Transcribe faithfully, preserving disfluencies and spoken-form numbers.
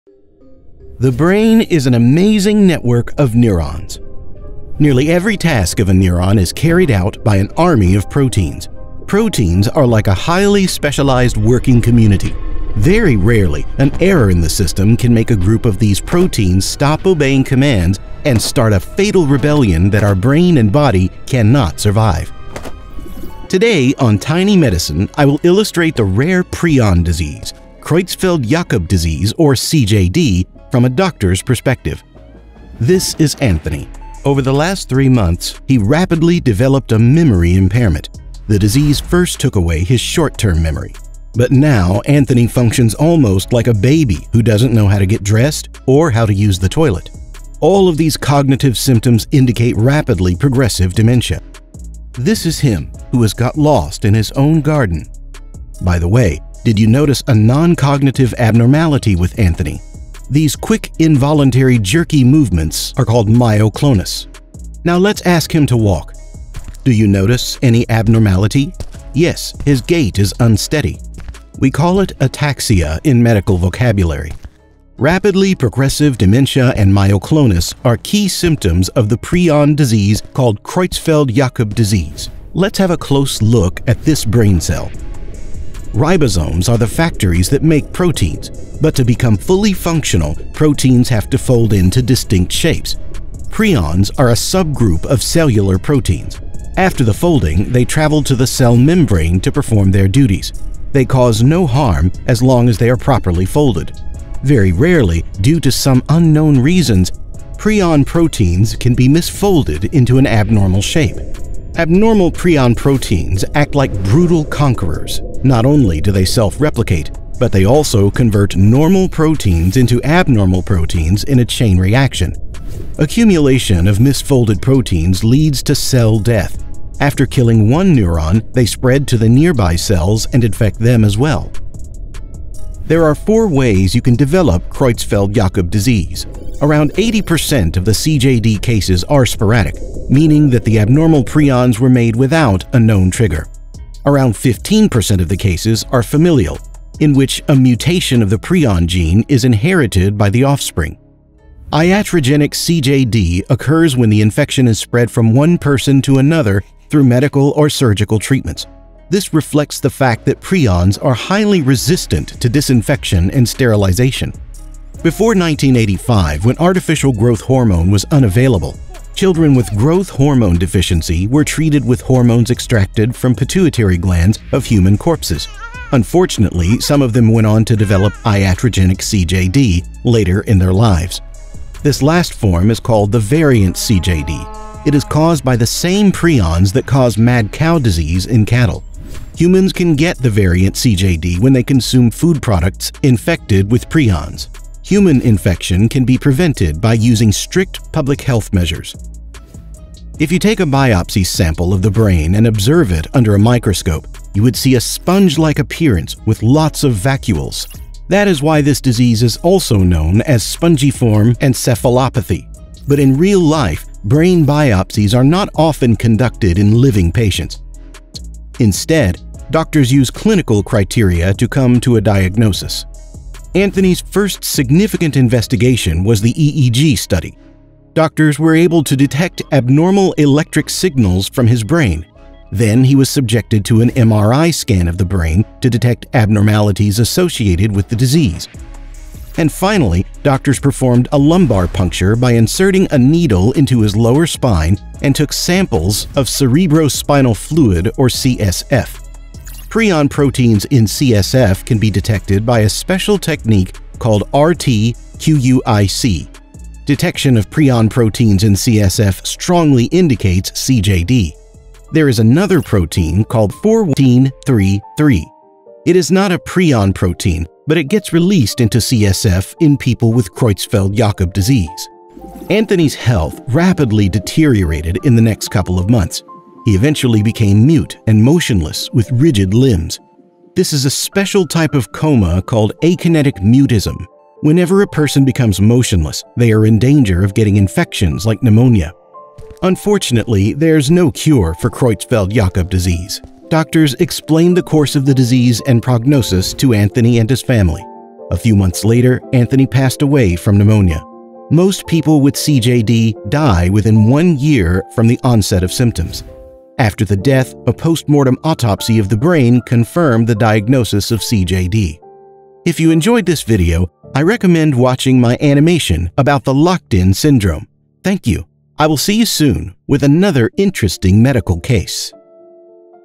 The brain is an amazing network of neurons. Nearly every task of a neuron is carried out by an army of proteins. Proteins are like a highly specialized working community. Very rarely, an error in the system can make a group of these proteins stop obeying commands and start a fatal rebellion that our brain and body cannot survive. Today on Tiny Medicine, I will illustrate the rare prion disease, Creutzfeldt-Jakob Disease or C J D, from a doctor's perspective. This is Anthony. Over the last three months, he rapidly developed a memory impairment. The disease first took away his short-term memory. But now, Anthony functions almost like a baby who doesn't know how to get dressed or how to use the toilet. All of these cognitive symptoms indicate rapidly progressive dementia. This is him who has got lost in his own garden. By the way, did you notice a non-cognitive abnormality with Anthony? These quick, involuntary, jerky movements are called myoclonus. Now let's ask him to walk. Do you notice any abnormality? Yes, his gait is unsteady. We call it ataxia in medical vocabulary. Rapidly progressive dementia and myoclonus are key symptoms of the prion disease called Creutzfeldt-Jakob disease. Let's have a close look at this brain cell. Ribosomes are the factories that make proteins, but to become fully functional, proteins have to fold into distinct shapes. Prions are a subgroup of cellular proteins. After the folding, they travel to the cell membrane to perform their duties. They cause no harm as long as they are properly folded. Very rarely, due to some unknown reasons, prion proteins can be misfolded into an abnormal shape. Abnormal prion proteins act like brutal conquerors. Not only do they self-replicate, but they also convert normal proteins into abnormal proteins in a chain reaction. Accumulation of misfolded proteins leads to cell death. After killing one neuron, they spread to the nearby cells and infect them as well. There are four ways you can develop Creutzfeldt-Jakob disease. Around eighty percent of the C J D cases are sporadic, meaning that the abnormal prions were made without a known trigger. Around fifteen percent of the cases are familial, in which a mutation of the prion gene is inherited by the offspring. Iatrogenic C J D occurs when the infection is spread from one person to another through medical or surgical treatments. This reflects the fact that prions are highly resistant to disinfection and sterilization. Before nineteen eighty-five, when artificial growth hormone was unavailable, children with growth hormone deficiency were treated with hormones extracted from pituitary glands of human corpses. Unfortunately, some of them went on to develop iatrogenic C J D later in their lives. This last form is called the variant C J D. It is caused by the same prions that cause mad cow disease in cattle. Humans can get the variant C J D when they consume food products infected with prions. Human infection can be prevented by using strict public health measures. If you take a biopsy sample of the brain and observe it under a microscope, you would see a sponge-like appearance with lots of vacuoles. That is why this disease is also known as spongiform encephalopathy. But in real life, brain biopsies are not often conducted in living patients. Instead, doctors use clinical criteria to come to a diagnosis. Anthony's first significant investigation was the E E G study. Doctors were able to detect abnormal electric signals from his brain. Then he was subjected to an M R I scan of the brain to detect abnormalities associated with the disease. And finally, doctors performed a lumbar puncture by inserting a needle into his lower spine and took samples of cerebrospinal fluid or C S F. Prion proteins in C S F can be detected by a special technique called R T Q U I C. Detection of prion proteins in C S F strongly indicates C J D. There is another protein called fourteen thirty-three. It is not a prion protein, but it gets released into C S F in people with Creutzfeldt-Jakob disease. Anthony's health rapidly deteriorated in the next couple of months. He eventually became mute and motionless with rigid limbs. This is a special type of coma called akinetic mutism. Whenever a person becomes motionless, they are in danger of getting infections like pneumonia. Unfortunately, there's no cure for Creutzfeldt-Jakob disease. Doctors explained the course of the disease and prognosis to Anthony and his family. A few months later, Anthony passed away from pneumonia. Most people with C J D die within one year from the onset of symptoms. After the death, a post-mortem autopsy of the brain confirmed the diagnosis of C J D. If you enjoyed this video, I recommend watching my animation about the locked-in syndrome. Thank you. I will see you soon with another interesting medical case.